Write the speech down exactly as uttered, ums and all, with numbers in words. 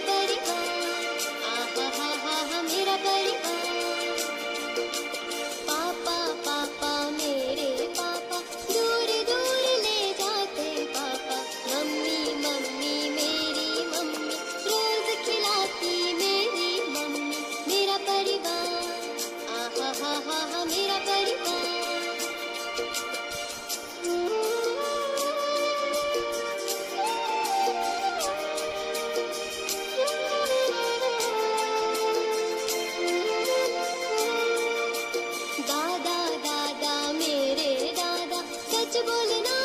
परिवार, आहा हा हा हा मेरा परिवार। पापा पापा मेरे पापा दूर दूर ले जाते पापा। मम्मी मम्मी मेरी मम्मी रोज खिलाती मेरी मम्मी। मेरा परिवार, आहा हा हा हा मेरा परिवार। दादा दादा मेरे दादा सच बोलना